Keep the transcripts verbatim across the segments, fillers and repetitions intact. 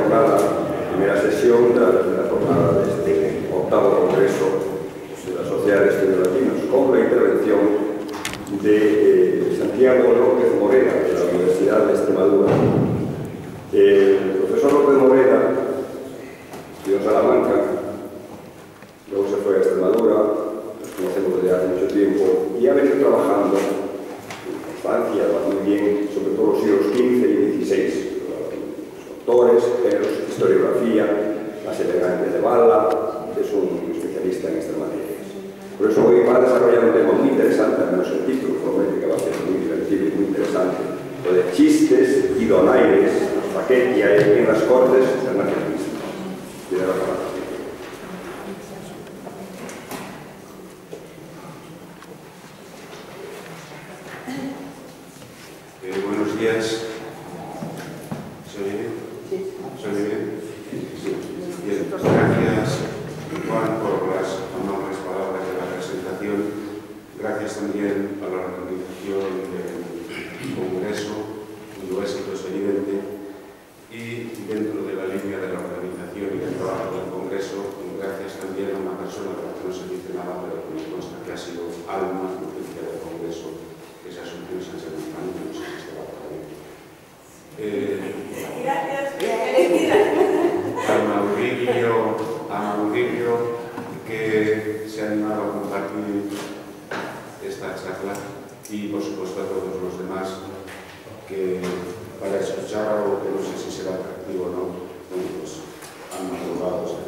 jornada, primera sesión de la primera jornada de este octavo Congreso de la Sociedad de Estudios Latinos, con la intervención de eh, Santiago López Morera, de la Universidad de Extremadura. El profesor López Morera estudió en Salamanca, luego se fue a Extremadura, nos conocemos desde hace mucho tiempo, y ha venido trabajando en constancia, muy bien, sobre todo los siglos quince y dieciséis, autores, géneros, historiografía, las elegantes de Bala, es un especialista en estas materias. Por eso hoy va a desarrollar un tema muy interesante, al menos el título, promete que va a ser muy divertido y muy interesante, lo de chistes y donaires, paquetia en las cortes internacionalistas. Tiene la palabra. Eh, buenos días. ¿Se oye bien? Sí. ¿Se oye bien? Sí. Bien. Gracias, Juan, por las amables palabras de la presentación. Gracias también a la organización del Congreso, cuyo éxito es evidente. Y dentro de la línea de la organización y del trabajo del Congreso, gracias también a una persona de la que no se dice nada, pero que me consta que ha sido alma noticia del Congreso, que es Asunción Sánchez Manzano, que no sé si estaba por ahí. Eh, Gracias. a Mauricio, a Mauricio, que se ha animado a compartir esta charla, y por supuesto a todos los demás que para escuchar algo que no sé si será atractivo o no, bueno, pues han madrugado.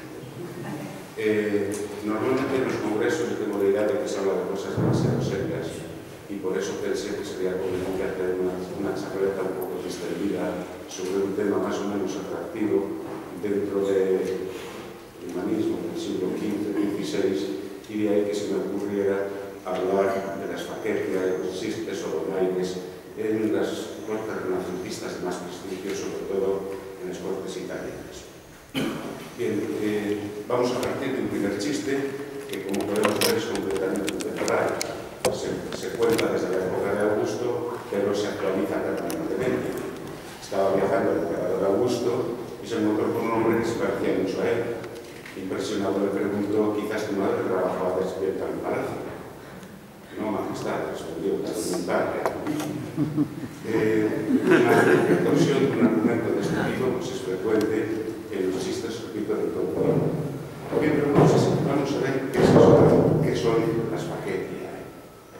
Eh, normalmente en los congresos yo tengo la idea de que se habla de cosas demasiado serias, y por eso pensé que sería conveniente hacer una, una charleta un poco distendida sobre un tema más o menos atractivo dentro del humanismo del siglo quince dieciséis, y de ahí que se me ocurriera hablar de las faquetias, los chistes o donaires en las cortes renacentistas de más prestigio, sobre todo en las cortes italianas. Bien, eh, vamos a partir de un primer chiste que, como podemos ver, es completamente temporal. Se, se cuenta desde la época de Augusto, pero se actualiza permanentemente. Estaba viajando el emperador Augusto y se encontró con un hombre que se parecía mucho a él. Impresionado le preguntó: ¿quizás tu madre trabajaba despierta en el palacio? No, majestad, respondió, tal eh, una retorsión de un argumento de este tipo pues es frecuente en los chistes, repito, de todo el mundo. Bien, pero vamos a, vamos a ver qué, es eso, qué son las faquetiae.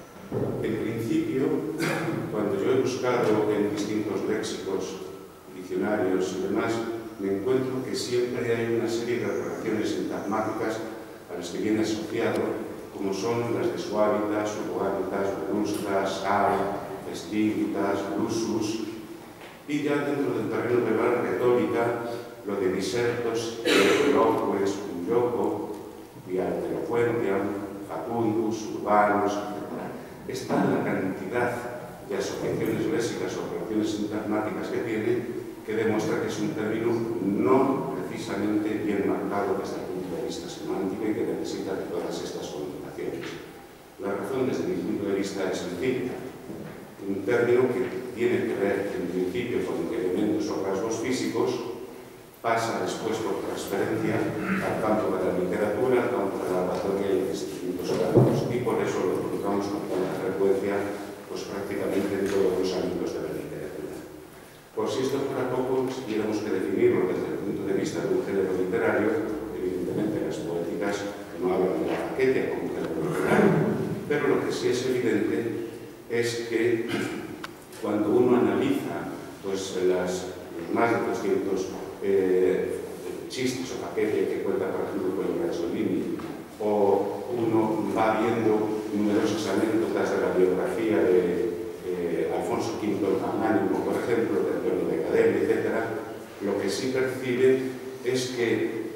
En principio, cuando yo he buscado en distintos léxicos, diccionarios y demás, me encuentro que siempre hay una serie de relaciones sintagmáticas a las que viene asociado, como son las de suavitas, suboávitas, venustas, sal, festivitas, lusus, y ya dentro del terreno de la retórica, lo de disertos, elocues, cunyoco, vialtelocuentiam, facundus, urbanos, etcétera. Está la cantidad de asociaciones léxicas o relaciones sintagmáticas que tiene, que demuestra que es un término no precisamente bien marcado desde el punto de vista semántico y que necesita de todas estas connotaciones. La razón desde mi punto de vista es sencilla. Un término que tiene que ver en principio con elementos o rasgos físicos pasa después por transferencia al campo de la literatura, al campo de la oratoria y de distintos campos, y por eso lo encontramos con tanta frecuencia pues prácticamente en todos los ámbitos de la literatura. Por si esto fuera poco, si tuviéramos que definirlo desde el punto de vista de un género literario, evidentemente las poéticas no hablan de la faquetia como género literario, pero lo que sí es evidente es que cuando uno analiza pues, las, los más de doscientos eh, chistes o faquetia que cuenta, por ejemplo, con Brazzolini, o uno va viendo numerosas anécdotas de la biografía de eh, Alfonso quinto el Magnánimo, por ejemplo, de Antonio de Cadell, etcétera, lo que sí percibe es que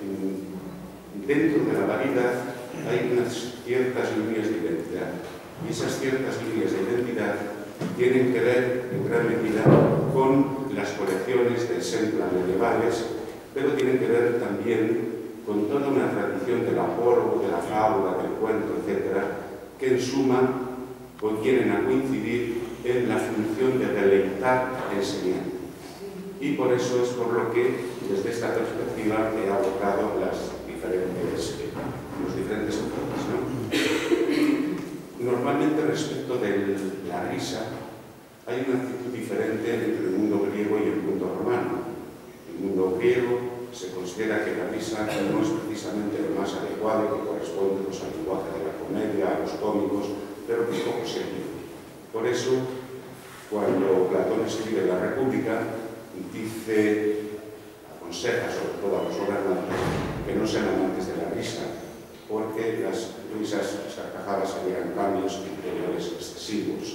mm, dentro de la variedad hay unas ciertas líneas de identidad, y esas ciertas líneas de identidad tienen que ver en gran medida con las colecciones de Sempla medievales, pero tienen que ver también con toda una tradición del apólogo, de la fábula, del cuento, etcétera, que en suma vienen a coincidir en la función de deleitar enseñando. y por eso es por lo que desde esta perspectiva he abordado las diferentes, eh, los diferentes enfoques, ¿no? Normalmente respecto de la risa hay una actitud diferente entre el mundo griego y el mundo romano. El mundo griego se considera que la risa no es precisamente lo más adecuado, que corresponde pues, al lenguaje de la comedia, a los cómicos, pero que es poco serio. Por eso, cuando Platón escribe La República, dice, aconseja sobre todo a los gobernantes que no sean amantes de la risa, porque las risas, las carcajadas serían cambios interiores excesivos.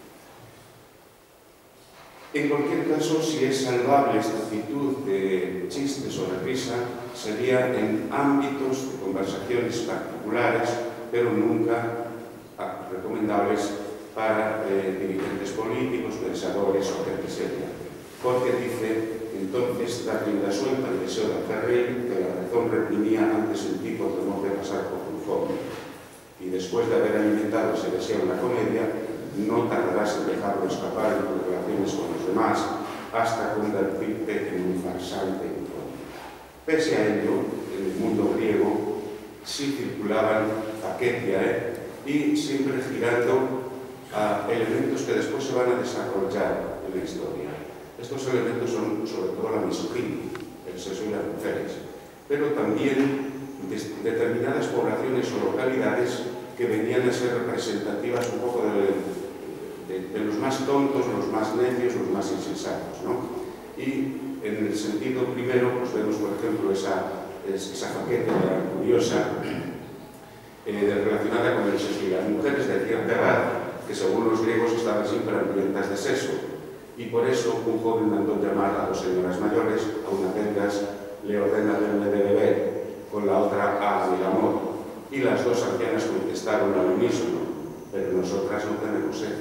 En cualquier caso, si es salvable esta actitud de chistes o de risa, sería en ámbitos de conversaciones particulares, pero nunca recomendables para eh, dirigentes políticos, pensadores o gente seria. Porque dice, entonces, da rienda suelta al deseo de hacer reír, que la razón reprimía antes en ti por temor de pasar por un fondo. Y después de haber alimentado ese deseo en la comedia, no tardarás en dejarlo escapar en tus relaciones con los demás hasta convertirte en un farsante incómodo. Pese a ello, en el mundo griego sí circulaban faquetia ¿eh? y siempre girando a elementos que después se van a desarrollar en la historia. Estos elementos son sobre todo la misoginia, el sexo y las mujeres, pero también determinadas poblaciones o localidades que venían a ser representativas un poco de, de, de los más tontos, los más necios, los más insensatos, ¿no? Y en el sentido primero, pues vemos, por ejemplo, esa, esa faqueta curiosa eh, relacionada con el sexo y las mujeres de cierta edad, que según los griegos estaban siempre hambrientas de sexo, y por eso un joven mandó llamar a dos señoras mayores, a una de ellas le ordena darle de beber, con la otra a el amor. Y las dos ancianas contestaron al unísono, pero nosotras no tenemos sed.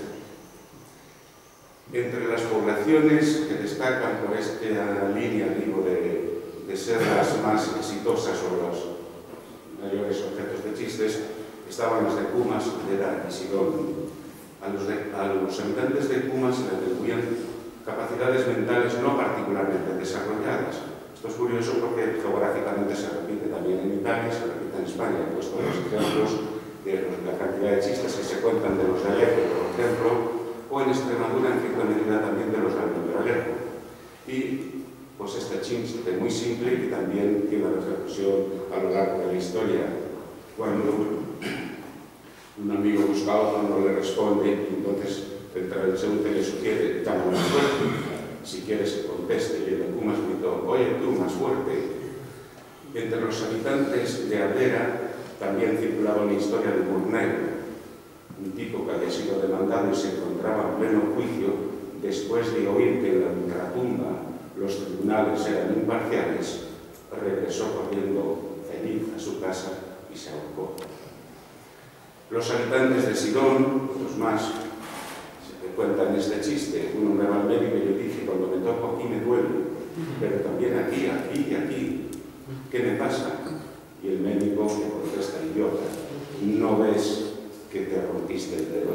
Entre las poblaciones que destacan por esta línea, digo, de, de ser las más exitosas o los mayores objetos de chistes, estaban las de Cumas, Leda y Sidón. A los, de, a los habitantes de Cumas se les atribuían capacidades mentales no particularmente desarrolladas. Esto es curioso porque geográficamente se repite también en Italia, se repite en España. He puesto los ejemplos de la cantidad de chistes que se cuentan de los de Alejo, por ejemplo, o en Extremadura, en cierta medida, también de los de Alejo. Y pues este chiste muy simple y que también tiene repercusión a lo largo de la historia. Cuando un amigo busca a otro, no le responde, y entonces el transeúnte le sugiere, llama más fuerte. Si quieres que conteste, y el de Cumas gritó, oye tú, más fuerte. Entre los habitantes de Aldera también circulaba una historia de Burneo, un tipo que había sido demandado y se encontraba en pleno juicio después de oír que en la ultratumba los tribunales eran imparciales, regresó corriendo feliz a su casa y se ahorcó. Los habitantes de Sidón, otros más, se cuentan este chiste. Un hombre va al médico y le dice, cuando me toco aquí me duele, pero también aquí, aquí y aquí. ¿Qué me pasa? Y el médico le contesta, idiota, ¿no ves que te rompiste el dedo?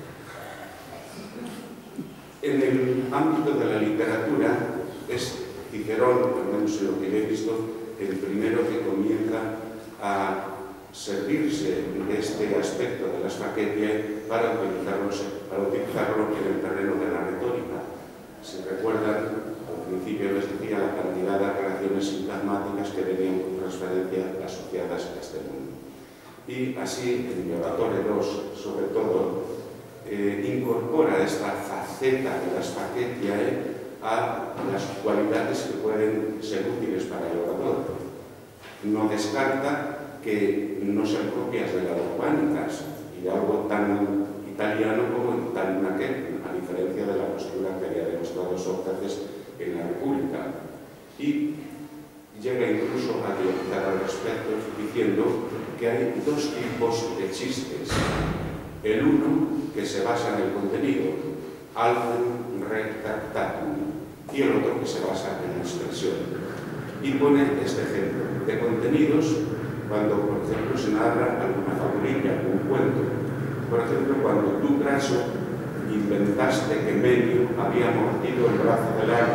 En el ámbito de la literatura es Cicerón, al menos en lo que yo he visto, el primero que comienza a servirse de este aspecto de las faquetiae para utilizarlo, para utilizarlo en el terreno de la retórica. Se recuerdan, al principio les decía, la cantidad de relaciones sintagmáticas que venían con transferencia asociadas a este mundo. Y así, en mi oratorio dos, sobre todo, eh, incorpora esta faceta de las faquetiae a las cualidades que pueden ser útiles para el orador. No descarta que no sean propias de las románicas y de algo tan italiano como tan naquel, a diferencia de la postura que había demostrado Sócrates en la República. Y llega incluso a teorizar al respecto diciendo que hay dos tipos de chistes. El uno, que se basa en el contenido, altum retractatum, y el otro que se basa en la expresión. Y pone este ejemplo de contenidos cuando, por ejemplo, se narra alguna fabulilla, un cuento. Por ejemplo, cuando tú, Craso, inventaste que Menio había mordido el brazo del águila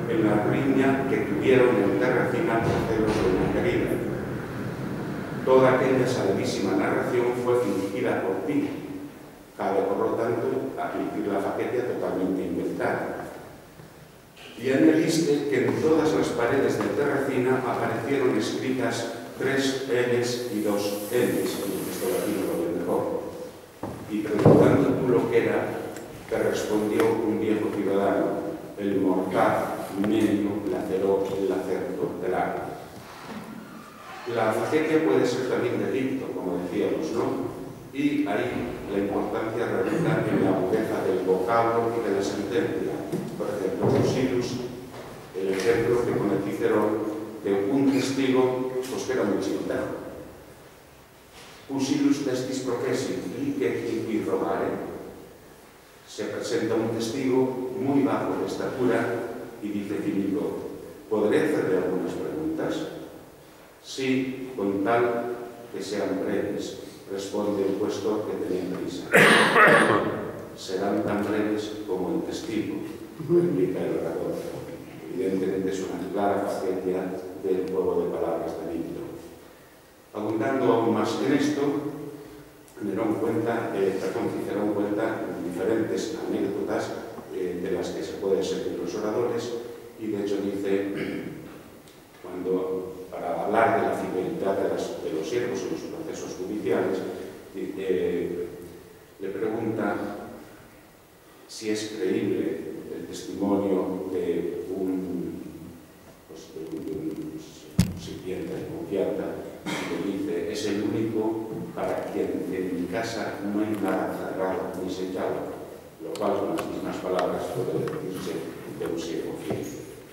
en la riña que tuvieron en Terracina por celos de una querida. Toda aquella salvísima narración fue fingida por ti. Cabe, por lo tanto, admitir la faquetia totalmente inventada. Y añadiste que en todas las paredes de Terracina aparecieron escritas tres L's y dos L's, en el texto latino lo ven mejor. Y preguntando tú lo que era, te respondió un viejo ciudadano: el mortal medio laceró el lacerto del arco. La faquetia puede ser también delito, como decíamos, ¿no? Y ahí la importancia radica en la agudeza del vocablo y de la sentencia. Por ejemplo, Fusilus, el ejemplo que pone Cicerón de un testigo, pues que era muy chintado. Fusilus testis processit, licet inqui rogare. Se presenta un testigo muy bajo de estatura y dice Filipo: ¿podré hacerle algunas preguntas? Sí, con tal que sean breves, responde el cuestor que tenía prisa. Serán tan breves como el testigo, replica el orador. Evidentemente es una clara faquetia del juego de palabras de Víctor. Abundando aún más en esto, Nerón cuenta, eh, perdón, Cicerón cuenta diferentes anécdotas eh, de las que se pueden servir los oradores, y de hecho dice, cuando, para hablar de la fidelidad de, las, de los siervos en los procesos judiciales, eh, le pregunta si es creíble el testimonio de un, pues, de un, de un sirviente de confianza, y le dice: es el único para quien en mi casa no hay nada cerrado ni sellado, lo cual con las mismas palabras puede decirse de un siervo fiel.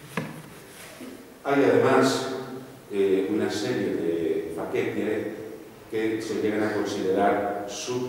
Hay además eh, una serie de faquetiae que se llegan a considerar sub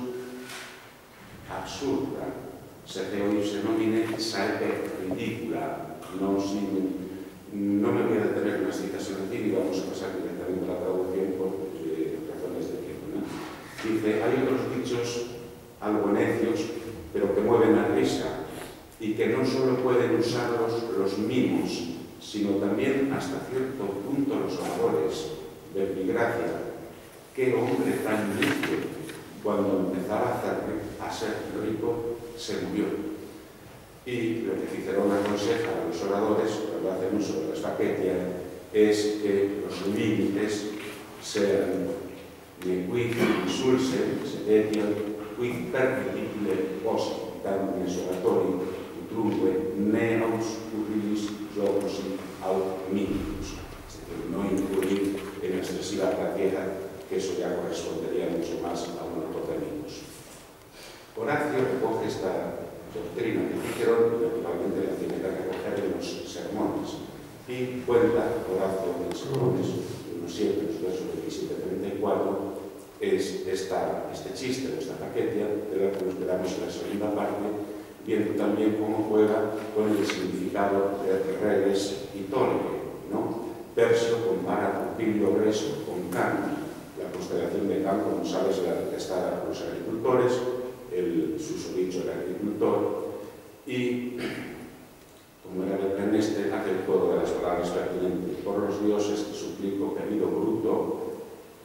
absurda, se se nomine saepe ridícula. No, sin, no me voy a detener en las citas en latín y vamos a pasar directamente a la traducción por eh, razones de tiempo, ¿no? Dice: hay otros dichos algo necios, pero que mueven la risa, y que no solo pueden usarlos los mimos, sino también hasta cierto punto los oradores. Verbigracia: qué hombre tan listo, cuando empezaba a, hacer, a ser rico, se murió. Y lo que Cicerón aconseja a los oradores, cuando hacen uso de las faquetiae, es que los límites sean de quid insulse, sedetiam, quid permitibile post damnes oratori, utrumque neaus currilis jocosi aut minimus. Es decir, no incluir en la expresiva gratiedad, que eso ya correspondería mucho más a unos términos. Horacio recoge esta doctrina de Cicerón, y naturalmente la tiene que recoger en los sermones. Y cuenta Horacio en los sermones, unos siete, los versos veintisiete a treinta y cuatro, es esta, este chiste de esta faquetia, de la que nos quedamos en la segunda parte, viendo también cómo juega con el significado de redes y tole, ¿no? Persio compara a Pupilio Greso con Can. La constelación de Can, como sabes, era detestada por los agricultores. El susodicho era agricultor, y como era Belcaneste, hace el juego de las palabras pertinentes. Por los dioses te suplico, querido Bruto,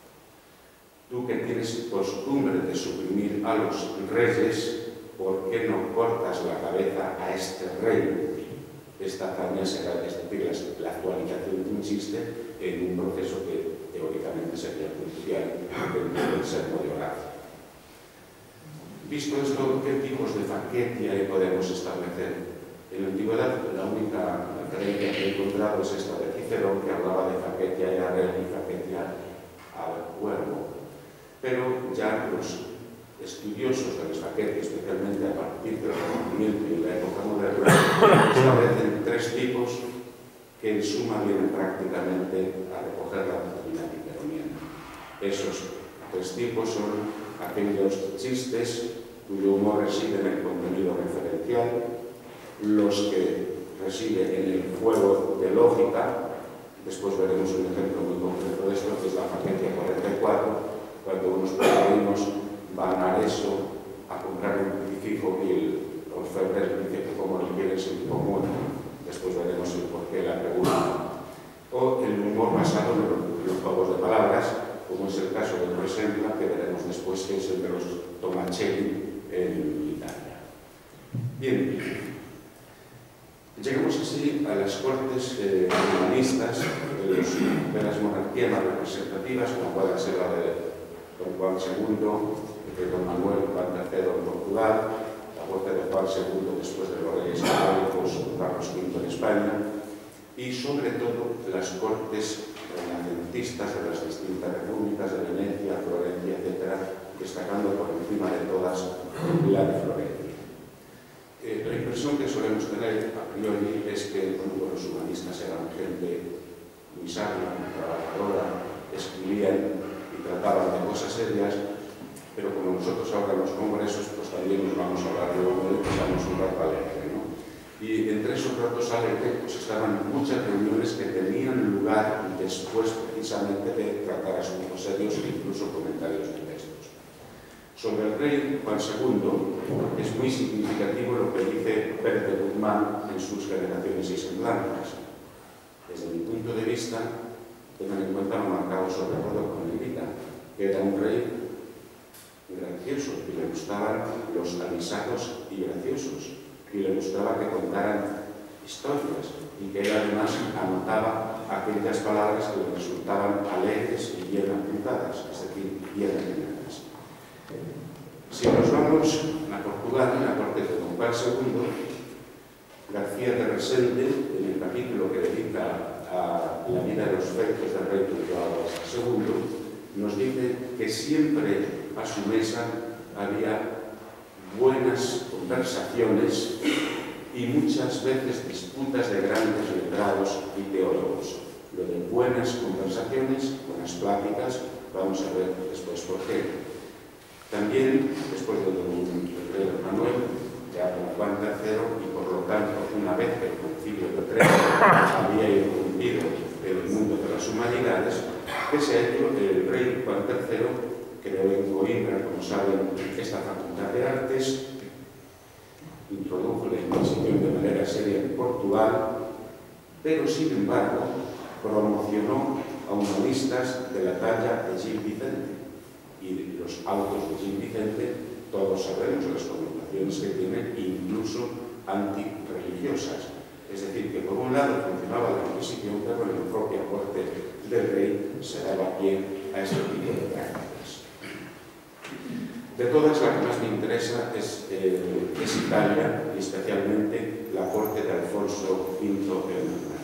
tú que tienes costumbre de suprimir a los reyes, ¿por qué no cortas la cabeza a este rey? Esta también será, es decir, la actualización de un chiste en un proceso que teóricamente sería judicial dentro del sermo de Horacio. Visto esto, ¿qué tipos de faquetiae podemos establecer? En la antigüedad, la única creencia que he encontrado es esta de Cicerón, que hablaba de faquetiae a rey y faquetiae al cuervo. Pero ya los estudiosos de las faquetiae, especialmente a partir del Renacimiento y la época moderna, establecen tres tipos que en suma vienen prácticamente a recoger la doctrina ciceroniana. Esos tres tipos son aquellos chistes cuyo humor reside en el contenido referencial, los que residen en el juego de lógica. Después veremos un ejemplo muy concreto de esto, que es la faquetia cuarenta y cuatro, cuando unos peregrinos van a Arezzo a comprar un crucifijo y el orfebre dice que como lo quieren se lo muere. después veremos el porqué la pregunta, o el humor basado en los juegos de palabras, como es el caso de Rossella, que veremos después que es el de los Tomacelli en Italia. Bien, llegamos así a las cortes eh, humanistas de, los, de las monarquías más representativas, como puede ser la de don Juan segundo, de don Manuel Juan tercero en Portugal, la corte de Juan segundo después de los reyes católicos, Carlos quinto en España, y sobre todo las cortes renacentistas de las distintas repúblicas de Venecia, Florencia, etcétera, destacando por encima de todas la de Florencia. Eh, la impresión que solemos tener a priori es que bueno, los humanistas eran gente muy sabia, muy trabajadora, escribían y trataban de cosas serias, pero como nosotros ahora en los congresos, pues también nos vamos a hablar de hombre, pues damos un rato alegre, ¿no? Y entre esos ratos alegres pues estaban muchas reuniones que tenían lugar después precisamente de tratar asuntos serios e incluso comentarios de textos. Sobre el rey Juan segundo es muy significativo lo que dice Pérez de Guzmán en sus Generaciones y Semblanzas. Desde mi punto de vista, tengan en cuenta lo marcado sobre todo con Negrita, que era un rey gracioso y le gustaban los avisados y graciosos. Y le gustaba que contaran historias y que él además anotaba aquellas palabras que le resultaban alegres y bien apuntadas, es decir, bien apuntadas. Si nos vamos a Portugal, en la corte de don Juan segundo, García de Resende, en el capítulo que dedica a la vida de los feitos del rey Juan segundo, nos dice que siempre a su mesa había buenas conversaciones y muchas veces disputas de grandes letrados y teólogos. Lo de buenas conversaciones, buenas pláticas, vamos a ver después por qué. También, después del rey Manuel, ya don Juan tercero, y por lo tanto, una vez que el concilio de Trento había irrumpido en el mundo de las humanidades, que se ha hecho el rey Juan tercero creó en Coimbra, como saben, esta facultad de artes, introdujo la Inquisición de manera seria en Portugal, pero sin embargo promocionó a humanistas de la talla de Gil Vicente. Y los autos de Gil Vicente, todos sabemos las connotaciones que tienen, incluso antirreligiosas. Es decir, que por un lado funcionaba la Inquisición, pero en la propia corte del rey se daba pie a este tipo de prácticas. De todas, la que más me interesa es, eh, es Italia, y especialmente la corte de Alfonso quinto el Magno.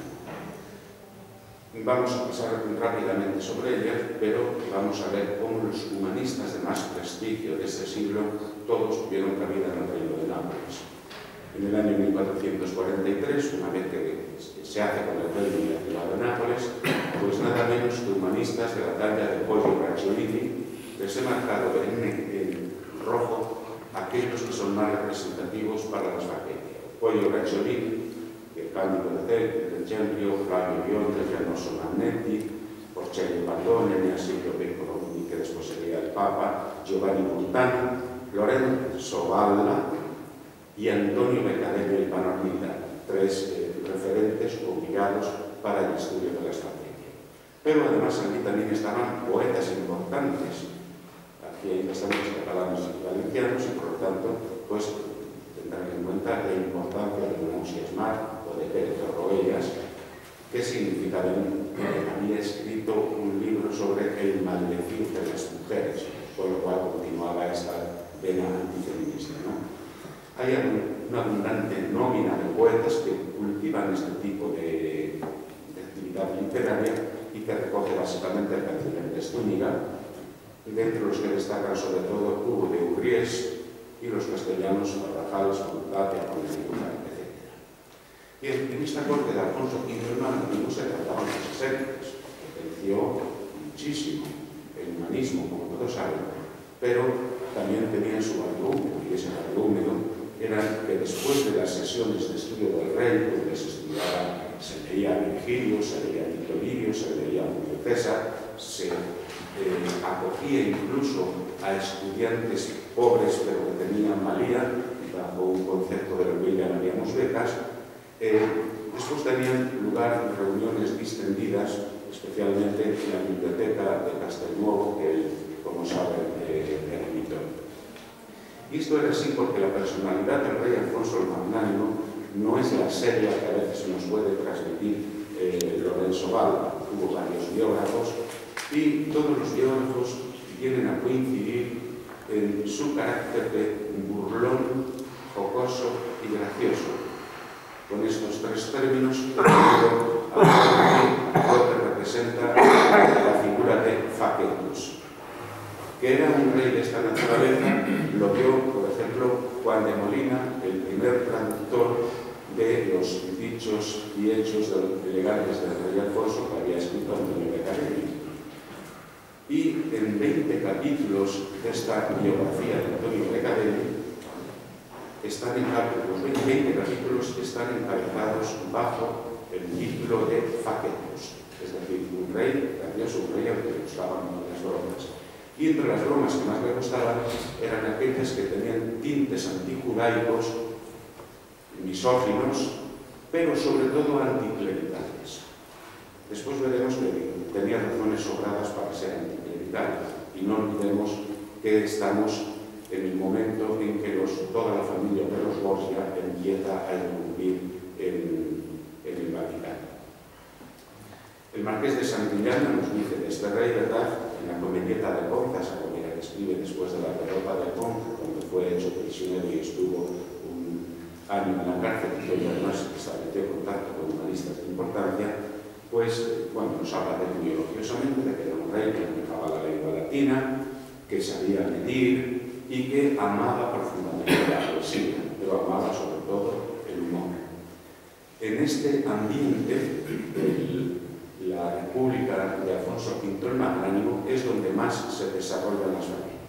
Vamos a pasar rápidamente sobre ellas, pero vamos a ver cómo los humanistas de más prestigio de este siglo todos tuvieron cabida en el reino de Nápoles. En el año mil cuatrocientos cuarenta y tres, una vez que se hace con el reino y la ciudad de Nápoles, pues nada menos que humanistas de la talla de Poggio Bracciolini les he marcado en, en rojo aquellos que son más representativos para las Facetias. Poggio Bracciolini, el Cándido de Centrio, Flavio Bionda, Gianoso Magnetti, Porcello Pallone, Neasilio Peccoroni, que después sería el Papa, Giovanni Montano, Lorenzo Valla y Antonio Beccadello y Panormita, tres eh, referentes obligados para el estudio de las Facetias. Pero además aquí también estaban poetas importantes. Aquí estamos catalanes y valencianos y por lo tanto pues tendrán en cuenta la importancia de Leoncio Esmar o de Pérez Roellas, que significaban que había escrito un libro sobre el maldecir de las mujeres, con lo cual continuaba esta vena antifeminista, ¿no? Hay una abundante nómina de poetas que cultivan este tipo de, de actividad literaria y que recoge básicamente el cancionero de Zúñiga, entre los que destacan sobre todo Hugo de Ugries y los castellanos Barrajales, Montatia, Condenura, etcétera. Y en esta corte de Alfonso quinto el Magno no se trataban las escépticas, potenció muchísimo el humanismo, como todos saben, pero también tenía su argumento, y ese argumento era que después de las sesiones de estudio del rey, donde se estudiaba, se leía Virgilio, se leía Tito Livio, se leía Julio César, se eh, acogía incluso a estudiantes pobres pero que tenían malía, bajo un concepto de lo que llamaríamos becas, eh, después tenían lugar reuniones distendidas, especialmente en la biblioteca de Castelnuovo, que él, como saben, eh, delimitó. Y esto era así porque la personalidad del rey Alfonso el Magnánimo no es la seria que a veces nos puede transmitir eh, Lorenzo Valla. Hubo varios biógrafos y todos los biógrafos vienen a coincidir en su carácter de burlón, jocoso y gracioso. Con estos tres términos, a lo que representa la figura de Faquetus, que era un rey de esta naturaleza. Lo vio, por ejemplo, Juan de Molina, el primer traductor de los dichos y hechos legales del rey Alfonso, que había escrito Antonio Beccadelli. Y en veinte capítulos de esta biografía de Antonio Beccadelli, están en los veinte capítulos están encabezados bajo el título de Faquetus, es decir, un rey gracioso, un rey al que le gustaban las bromas. Y entre las bromas que más le gustaban eran aquellas que tenían tintes antijudaicos, misóginos, pero sobre todo anticlericales. Después veremos que tenía razones sobradas para ser anticlerical, y no olvidemos que estamos en el momento en que los, toda la familia de los Borgia empieza a irrumpir en, en el Vaticano. El marqués de Santillana nos dice de este rey, ¿verdad?, en la comedieta de Ponza, esa comedia que escribe después de la derrota de Ponza, cuando fue hecho prisionero y estuvo un año en la cárcel, y además estableció contacto con humanistas de importancia, pues, bueno, nos habla de muy elogiosamente de que era un rey que manejaba la lengua latina, que sabía medir, y que amaba profundamente la poesía, pero amaba sobre todo el humor. En este ambiente de la República de Alfonso quinto el Magnánimo es donde más se desarrollan las familias.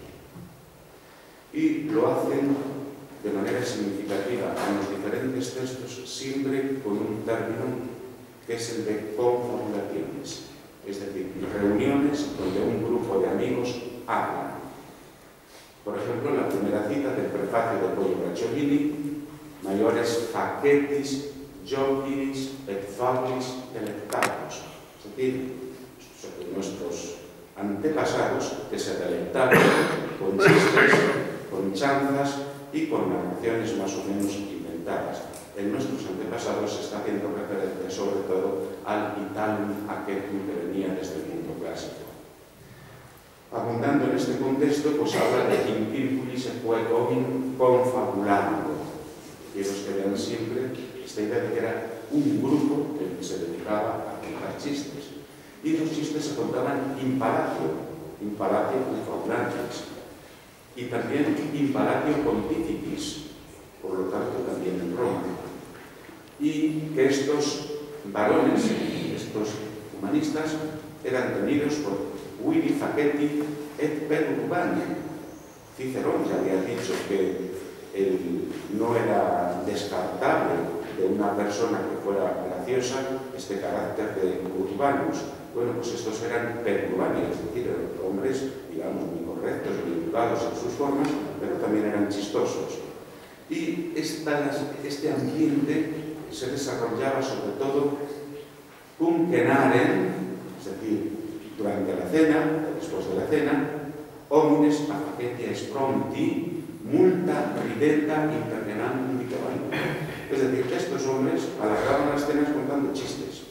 Y lo hacen de manera significativa en los diferentes textos, siempre con un término que es el de confabulaciones, es decir, reuniones donde un grupo de amigos hablan. Por ejemplo, la primera cita del prefacio de Pollo Bracciolini, mayores facetis, joquiris et fabris delectados. Es decir, nuestros antepasados que se delectaban con chistes, con chanzas y con narraciones más o menos inventadas. En nuestros antepasados se está haciendo referencia sobre todo al Italum Aquetum que venía desde el mundo clásico. Abundando en este contexto, pues habla de impirculis et poetovin confabulando. Quiero que vean siempre esta idea de que era un grupo que se dedicaba a contar chistes. Y los chistes se contaban in palatio, in palatio confabulantes. Y también in palatio pontificis, por lo tanto también en Roma. Y que estos varones, estos humanistas, eran tenidos por Vidi faceti et perurbani. Cicerón ya había dicho que el, no era descartable de una persona que fuera graciosa este carácter de urbanos. Bueno, pues estos eran perurbani, es decir, hombres, digamos, muy correctos, muy educados en sus formas, pero también eran chistosos. Y esta, este ambiente se desarrollaba sobre todo cum cenaren, es decir, durante la cena, después de la cena, homines a facetia pronti, multa ridenda intergenandum dicebant. Es decir, que estos hombres alargaban las cenas contando chistes.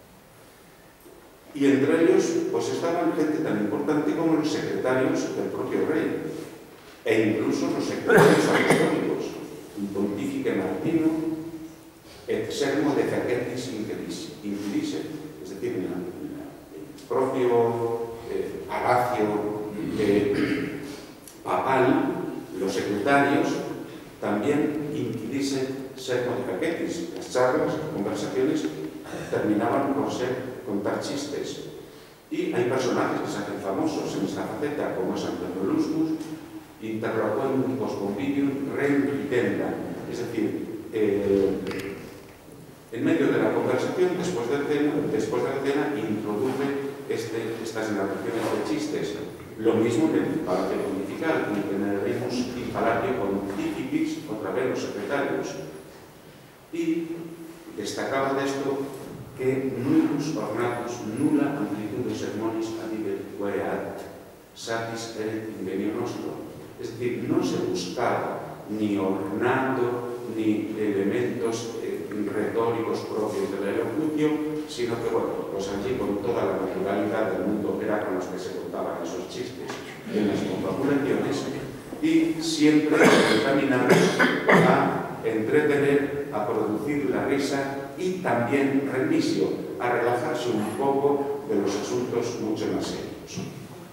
Y entre ellos, pues estaban gente tan importante como los secretarios del propio rey, e incluso los secretarios apostólicos, un pontífice Martino, et sermo de facetis incidisse, es decir, una propio eh, palacio eh, papal, los secretarios también incidisse sermo de facetis. Las charlas, las conversaciones terminaban por ser contar chistes. Y hay personajes que se hacen famosos en esta faceta, como es Antonio Luscus, interloquendum post convivium rem ridenda, es decir, eh, en medio de la conversación, después de, cena, después de la cena, introduce este, estas narraciones de chistes. Lo mismo que en el Palacio Pontifical, en el que narremos el Palacio Pontificis, otra vez los secretarios. Y destacaba desto que nullus ornatus nulla amplitudo sermonis adibet queat satis erit ingenio nostro. Es decir, no se buscaba ni ornato ni elementos eh, retóricos propios de la elocución, sino que, bueno, pues allí con toda la naturalidad del mundo era con los que se contaban esos chistes en las confabulaciones, y siempre encaminados a entretener, a producir la risa y también remisio, a relajarse un poco de los asuntos mucho más serios.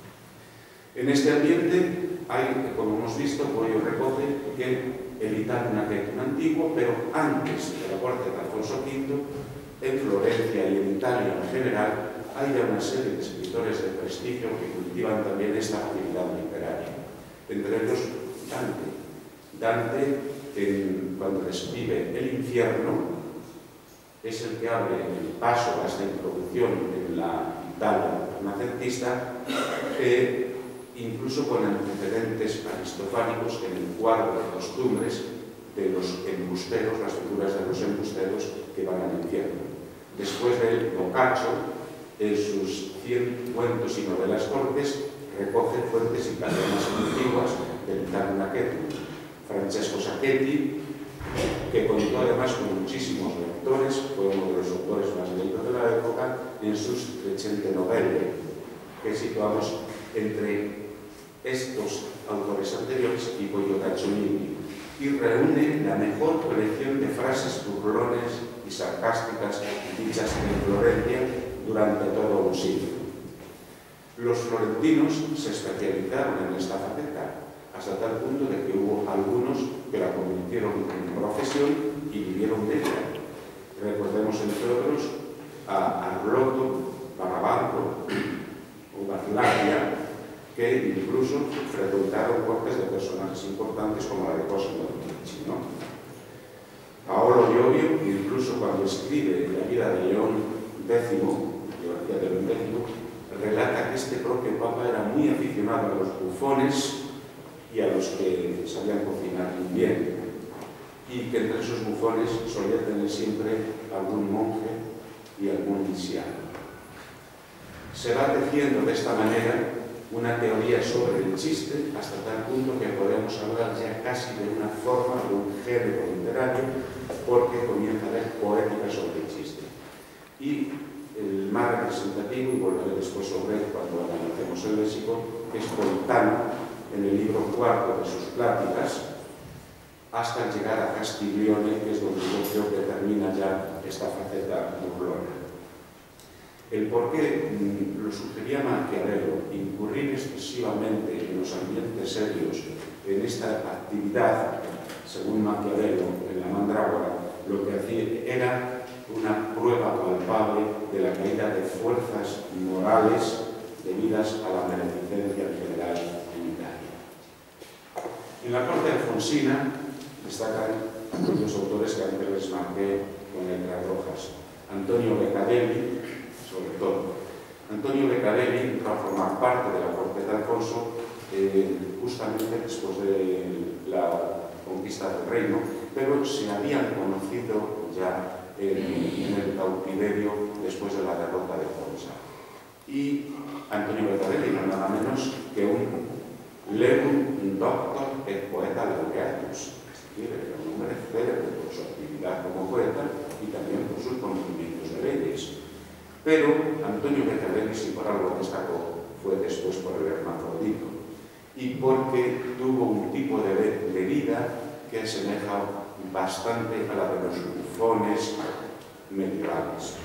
En este ambiente hay, como hemos visto, Pollo recoge que evitar un aquetum antiguo, pero antes de la corte de Alfonso quinto, en Florencia y en Italia en general, hay ya una serie de escritores de prestigio que cultivan también esta actividad literaria. Entre ellos, Dante. Dante, en, cuando describe el infierno, es el que abre el paso a esta introducción en la Italia renacentista, eh, incluso con antecedentes aristofánicos en el cuadro de costumbres de los embusteros, las figuras de los embusteros que van al infierno. Después del Boccaccio, en sus cien cuentos y novelas cortes, recoge fuentes italianas antiguas del Tarnaquetum. Francesco Sacchetti, que contó además con muchísimos lectores, fue uno de los autores más leídos de la época, en sus trecente novelle, que situamos entre estos autores anteriores y Pollo Cacciolini, y reúne la mejor colección de frases burlones y sarcásticas dichas en Florencia durante todo un siglo. Los florentinos se especializaron en esta faceta, hasta tal punto de que hubo algunos que la convirtieron en profesión y vivieron de ella. Recordemos, entre otros, a Arlotto, Barabaldo o Barlagia, que incluso frecuentaron cortes de personajes importantes como la de Cosimo de Medici, ¿no? Paolo Giovio, incluso cuando escribe la vida de León décimo, biografía de León décimo, relata que este propio papa era muy aficionado a los bufones y a los que sabían cocinar muy bien, y que entre esos bufones solía tener siempre algún monje y algún lisiano. Se va tejiendo de esta manera una teoría sobre el chiste hasta tal punto que podemos hablar ya casi de una forma, de un género literario, porque comienza a haber poética sobre el chiste. Y el más representativo, y volveré después sobre él cuando analicemos el léxico, es Politano, en el libro cuarto de sus pláticas, hasta llegar a Castiglione, que es donde yo creo que termina ya esta faceta burlona. El por qué lo sugería Maquiavelo, incurrir excesivamente en los ambientes serios, en esta actividad, según Maquiavelo, en la mandrágora, lo que hacía era una prueba palpable de la caída de fuerzas morales debidas a la beneficencia en general en Italia. En la corte alfonsina destacan los autores que antes les marqué con letras rojas. Antonio Beccadelli, sobre todo. Antonio Beccadelli entró a formar parte de la corte de Alfonso eh, justamente después de la conquista del reino, pero se habían conocido ya eh, en el cautiverio después de la derrota de Fonsa. Y Antonio Beccadelli no nada menos que un legum doctor et poeta laureatus, es decir, era un hombre célebre por su actividad como poeta y también por sus conocimientos de leyes. Pero Antonio Beccadelli, si por algo destacó, fue después por el hermafrodito y porque tuvo un tipo de, de vida que asemeja bastante a la de los bufones medievales.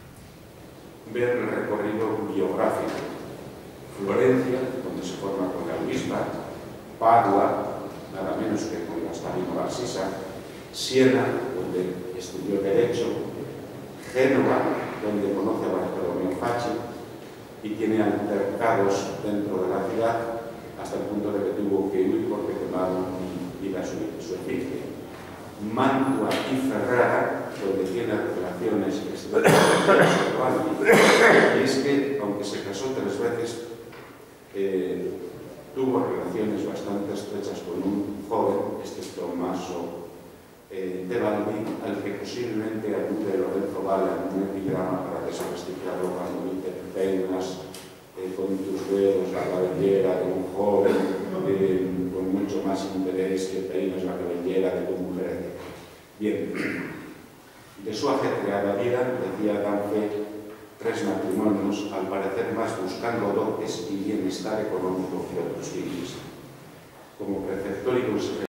Ver el recorrido biográfico: Florencia, donde se forma con la Luisma; Padua, nada menos que con Gastalino Barsisa; Siena, donde estudió Derecho; Génova, donde conoce a Bartolomeo Facci y tiene altercados dentro de la ciudad hasta el punto de que tuvo que huir porque quemaron vida su, su efigie. Mantua y Ferrara, donde tiene relaciones extraordinarias, y es que, aunque se casó tres veces, eh, tuvo relaciones bastante estrechas con un joven, este es Tommaso eh, de Balbi, al que posiblemente acude Lorenzo Valla en un epigrama para desprestigiarlo cuando dice peinas eh, con tus dedos la cabellera de un joven eh, con mucho más interés que peinas la cabellera de tu mujer. Bien, de su ajetreada vida, decía Dante, tres matrimonios, al parecer más buscando dotes y bienestar económico que otros fines. Como preceptor y consejero